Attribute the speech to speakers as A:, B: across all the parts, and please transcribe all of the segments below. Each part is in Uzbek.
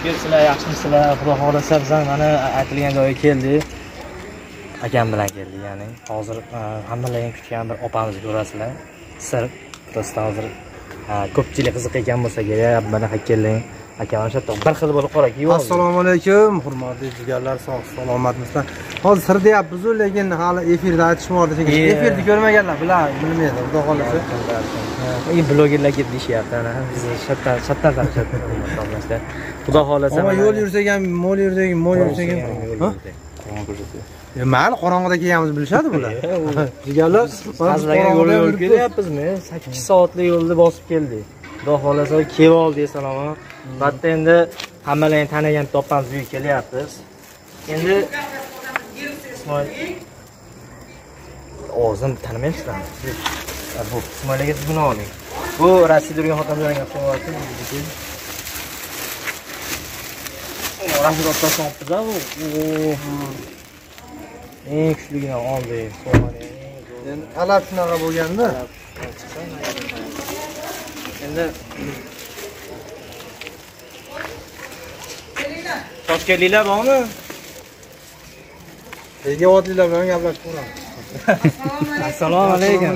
A: kelibsizlar, yaxshimisizlar? Xudo xolasa biz ham mana aytilgan joyga keldik. Akam bilan keldik, ya'ni hozir hammalarning kutgan bir opamizni ko'rasizlar. Sir prosta hozir ko'pchilik qiziqgan bo'lsa kerak, mana keling. Akam o'sha bir xil bo'lib qolaki.
B: Assalomu alaykum, hurmatli jigarlar, sog' salomatmisizlar? Hozir sir deyapmiz-ku, lekin hali efirda aytishmadi shekilli. Efirni ko'rmaganlar bilmaydi, xudo xolasa.
A: Blogerlar kelib deyapti, ana biz shattan tanishlar. Xudo xolasa.
B: Ama yo'l yursak ham, mo'l yursak ham. Ha? Mayli, qorong'ida kelganimizni bilishadi bular. Jigarlar,
A: sizlarga yo'l kelyapmizmi? 8 soatlik yo'lni bosib keldik. Xudo xolasa kelib oldik, salom. Bitta endi hammalarni tanigan topamiz uyga kelyapmiz. Endi Ismoil o'zim tanimaysizlar. Bu Ismoilga siz buni oling. Bu Rossiyada yurgan xotinlarga qo'yapti. Rossiyada o'tib bu. Eng kuchligini oldik.
B: Endi talab shunaqa bo'lganda.
A: Endi Toshkentliklar bormi?
B: Egavodliklar bilan gaplashib ko'ramiz.
A: Assalomu alaykum.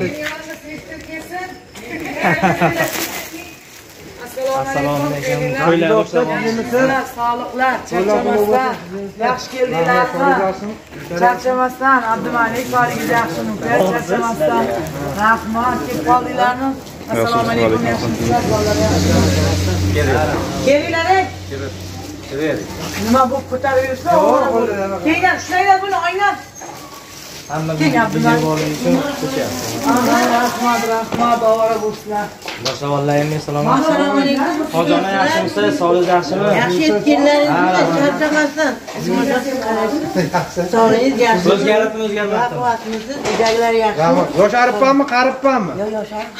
A: Assalomu alaykum. To'ylar
C: boshlangan. Sog'liqlar, charchamasdan, yaxshi keldinglar. Charchamasdan, Abdumalik boriga yaxshimi? Charchamasdan. Rahmat, kelib qoldinglarmi? Assalomu alaykum. Yaxshimisizlar, bolalar yaxshimi? Kelinglar. Nima bu ko'tarib yursa? Kelinglar, ushlanglar buni, o'ynab.
A: Hamma uchun
C: rahmat, ovora bo'lsinlar.
A: Boshqalarga salomat. Assalomu alaykum. Hojona yaxshimisiz? Sog'liq yaxshimi?
C: Yaxshi etganlaringiz charchamasdan. Sog'ligingiz yaxshi.
A: O'zgaribmi?
C: Vaqtimizni uydagilar yaxshi.
B: Yosharibmanmi, qaribmanmi?
C: Yo'q, yosharib.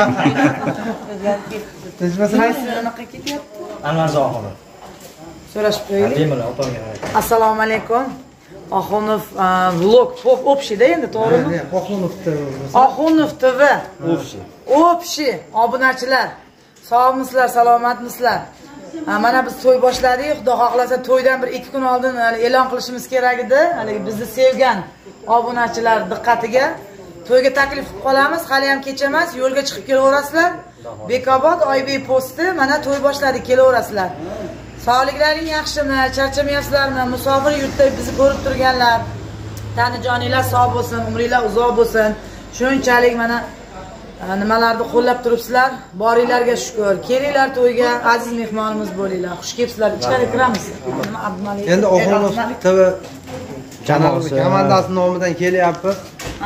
B: Tinchmisizlar?
C: Anaqa ketyapti.
A: Anvarzoxon.
C: So'rashib qo'yaylik.
A: Bemalol opamga.
C: Assalomu alaykum. Oxunov vlog общий-da endi, to'g'rimi?
B: Oxunov TV.
C: Oxunov TV. Общий obunachilar. Sog'misizlar, salomatmisizlar? Mana biz to'y boshladik. Xudo xohlasa to'ydan bir 2 kun oldin e'lon qilishimiz kerak edi. Haligi bizni sevgan obunachilar diqqatiga. To'yga taklif qilib qolamiz. Hali ham kech emas, yo'lga chiqib kelaverasizlar. Bekobod Oybek posti, mana to'y boshladik, kelaverasizlar. Sog'liklaring yaxshimi? Charchamayapsizlarmi? Musofir yurtda bizni ko'rib turganlar, tanijoninglar sog' bo'lsin, umringlar uzoq bo'lsin. Shunchalik mana nimalarni qo'llab turibsizlar. Boringlarga shukr. Kelinglar to'yga, aziz mehmonimiz bo'linglar. Xush kelibsizlar. Ichkari kiramiz. Nima Abdumalik?
B: Endi Oxunov TV komandasi nomidan kelyapmiz.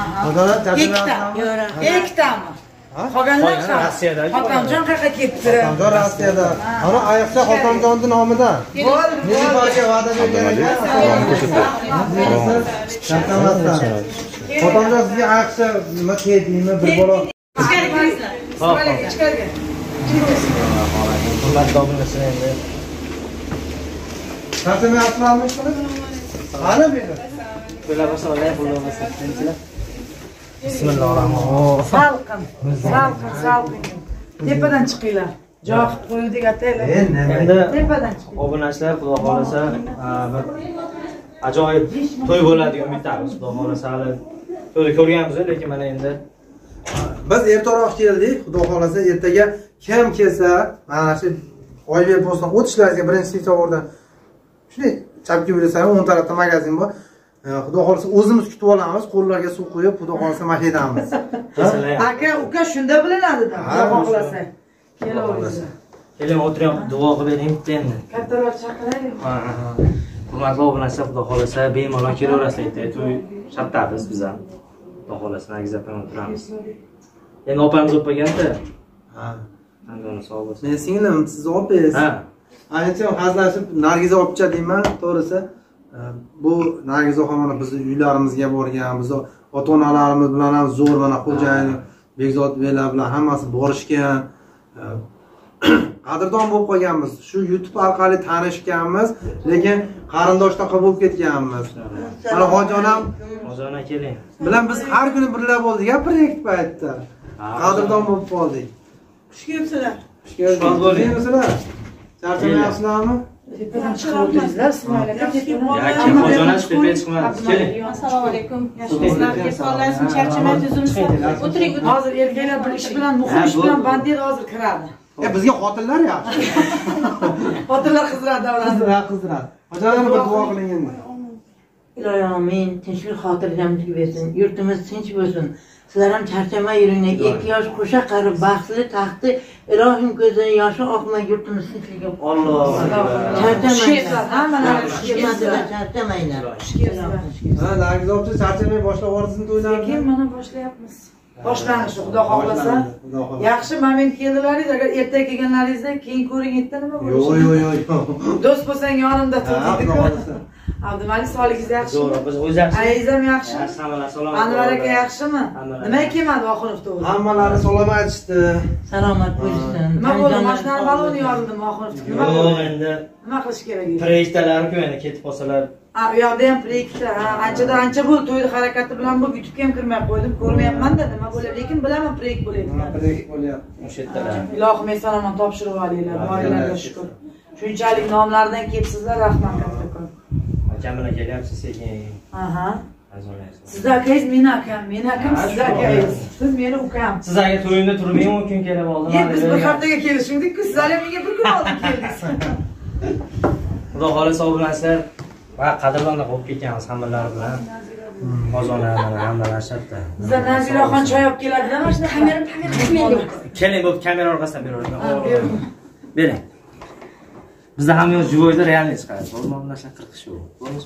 C: Ikkitami? Qolganlar
A: Rossiyada.
C: Xotamjon qayerga ketdi?
B: Xotamjon Rossiyada. Ana oyoqcha Xotamjonning nomidan. Nezifaga va'da bergan ekan. Xotamjon sizga oyoqcha nima keldingmi? Bir bola.
C: Ichkari kiringlar. Ichkariga.
A: Hurmatli obunachilar endi.
B: Charchamayapsizlarmi ishqilib? Qani bu yerda?
A: To'ylar boshlangan, xudo xolasa. Bismillahirrohmanirrohim.
C: Salqin. Tepadan chiqinglar. Joy qilib qo'ydik ataylar.
A: Endi
C: tepadan chiqing.
A: obunachilar xudo xolasa bir ajoyib to'y bo'ladi deb umidamiz. Xudo xolasa hali to'yni ko'rganmiz, lekin mana endi
B: biz ertaroq keldik. Xudo xolasa ertaga kim kelsa, mana shu Oybek postdan o'tishlaringizga birinchi sentyabrda shunday chapga yurasan, 10 tarafda magazin bor. Xudo xolasa o'zimiz kutib olamiz, qo'llarga suv qo'yib, xudo xolasa mashidamiz.
C: Aka, uka shunda bilinadi-da, xudo xolasa. Kelaveringlar.
A: keling o'tirib duo qilib bering bitta endi.
C: Kattalar chaqiraylik.
A: Hurmatli obunachilar, xudo xolasa bemalol kelaverasizlar. To'y shartamiz biz ham. Xudo xolasa Nargiz opam turamiz. Endi opamiz o'paganda.
B: Ha.
A: Anjoni sog' bo'lsin.
B: Men singlim, siz opingiz.
A: Ha.
B: Aytdim, hazillashib Nargiz opcha deyman, to'g'risi. Bu Nargiz opamni bizni uylarimizga borgan, biz ota-onalarimiz bilan ham zo'r mana xo'jayin Bekzodbeklar bilan hammasi borishgan. Qadrdon bo'lib qolganmiz. Shu YouTube orqali tanishganmiz, lekin qarindoshdaqa bo'lib ketganmiz. Mana hojonam,
A: Hojona keling.
B: bilan biz har kuni birga bo'ldik, proyekt paytda. Qadrdon bo'lib qoldik.
C: Xush kelibsizlar.
B: Xush bo'ldingizlar. Charchamayapsizlarmi?
C: Tepadan chiqib o'tiringizlar, Ismoil aka.
A: Yoki xo'janash tepaga chiqmadi. Keling.
D: Assalomu alaykum. Yaxshimisizlar? Kefaolasiz, charchamaysiz o'zimizlar. O'tiring.
C: Hozir erkaklar bir ish bilan, muhim ish bilan bandit hozir kiradi.
B: Bizga xotinlar yaxshi.
C: Xotinlar qizdiradi davlatni.
B: Qizdiradi. Hojalarni bir duo qiling endi.
E: Iloyim amin, tinchlik xotirjamlik bersin, yurtimiz tinch bo'lsin. Sizlar ham charchamay yuringlar. 2 yosh qo'sha qarib baxtli taxti, ilohim ko'zdan yoshi oqmay yurtimiz tinchligi.
A: Alloh.
E: Charchamaylar,
C: hammalari
E: charchamaylar.
B: Ha, Nargiz opcha charchamay boshlab yuborsin to'ylarni.
C: Keyin mana boshlayapmiz. Boshlanishi Xudo xohlasa. Yaxshi moment keldilaringiz, agar erta kelganlaringizda keyin ko'ring erta nima bo'lishi.
B: Yo'q.
C: Do'st bo'lsang yonimda tur deydi-ku. Abdumalik sog'ligingiz yaxshimi?
A: Zo'r, biz o'zimiz.
C: Ayizam yaxshi.
A: Hammalar salomat.
C: Anvar aka yaxshimi? Nima kelmadi Oxunovda o'zi?
B: Hammalari salom aytishdi.
E: Salomat bo'lsin.
C: Nima bo'ldi? Mashinani baloni yorildi Oxunovda. Nima
A: Yo'q,
C: bo'ldi?
A: endi
C: Nima qilish kerak edi?
A: preytalarni-ku endi ketib qolsalar.
C: U yoqda ham preyta, ancha bo'ldi to'yni harakati bilan bo'lib YouTube'ga ham kirmay qo'ydim. Ko'rmayapman-da nima bo'ladi, lekin bilaman preyk bo'layotgan.
B: Preyk bo'lyapti.
A: O'sha yerdalar.
C: Ilohim eson-omon topshirib olinglar, boringlarga shukur. Shunchalik nomlardan kelibsizlar, rahmat kattakon.
A: Akam bilan kelyapsiz sekin.
C: Aha.
A: Azolaysiz.
C: Sizni akangiz meni akam, meni akam sizni akangiz. Siz meni ukam.
A: Siz agar to'yimda turmayman, u kun kelib oldim.
C: Biz bir haftaga kelishdik-ku, siz hali menga bir kun oldin keldingiz.
A: Xudo xohlasa bilasizlar va qadrdonlar bo'lib ketganmiz hammalari bilan. Qozonar hammalar shartda.
C: Bizda Naziraxon choy olib keladilar, mana shu kamera qilmaydi.
A: Keling, bu kamera orqasidan beraman. Bering. Bizda ham yo'q jivoyda realniy chiqadi. Bo'lmasa bu narsa qirqish yo'q.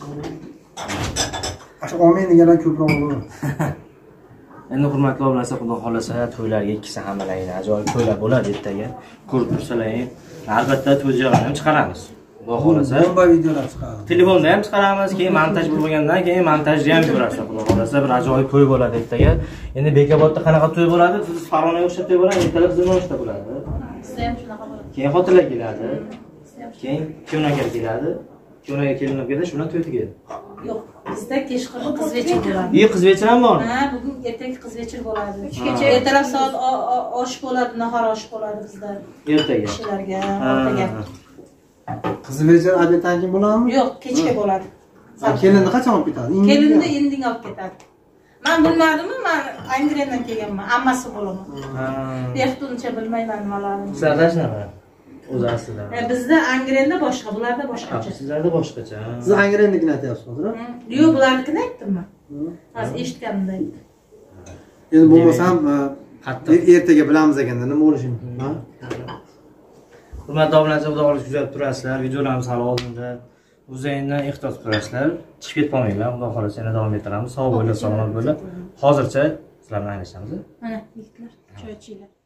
B: Shu omen deganlar ko'proq bo'ladi.
A: Endi hurmatli obunachilar, xudo xolasa to'ylarga ikkisi hammalaringlar ajoyib to'ylar bo'ladi ertaga. Ko'rib tursalaring. Albatta to'y joyini ham chiqaramiz. Xudo xolasa
B: bomba videolar chiqadi.
A: Telefonda ham chiqaramiz, keyin montaj bo'lgandan keyin montajni ham ko'rasiz. Xudo xolasa bir ajoyib to'y bo'ladi ertaga. Endi Bekobodda qanaqa to'y bo'ladi? Siz Farg'onaga o'xshab to'y bo'ladi, ertaga bizning noshta bo'ladi.
D: Sizda ham shunaqa bo'ladi.
A: Keyin xotinlar keladi. Keyin kuyovnakar keladi. Kuyovnakar kelinib keladi, shundan to'y tugaydi.
D: Yo'q, bizda kechqurun qiz vechir bo'ladi.
A: Qiz vechir ham bor.
D: Ha, bugun ertaga qiz vechir bo'ladi. Kecha ertalab soat osh bo'ladi, nahor osh bo'ladi bizda.
A: Ertaga.
D: Kishilarga, o'rtaga.
B: Qiz vechir obeddan keyin bo'ladimi?
D: Yo'q, kechga bo'ladi.
B: Kelinni qachon olib ketadi?
D: Kelinni indin olib ketadi. Men bilmadimmi? Men Angrendan kelganman, ammasi bo'laman. Yaxtuncha bilmayman nimalarni.
A: Sizlarda shunaqa? O'zi aslida.
D: Bizda Angrenda boshqa, bularda boshqacha.
A: Sizlarda boshqacha.
B: Siz Angrennikini aytyapsiz hozir?
D: Yo'q, bularnikini aytdimmi? Hozir eshitganimda aytdim.
B: Endi bo'lmasam ertaga bilamiz ekanda nima bo'lishi mumkin.
A: Hurmatli obunachilar, xudo xohlasa kuzatib turasizlar. Videolarimiz hali oldinda. O'zingizdan ehtiyot qilasizlar. Chiqib ketmanglar. Xudo xohlasa yana davom ettiramiz. Sog' bo'linglar, salomat bo'linglar. Hozircha sizlar bilan aylanishamiz.
D: Mana, yigitlar, choy ichinglar.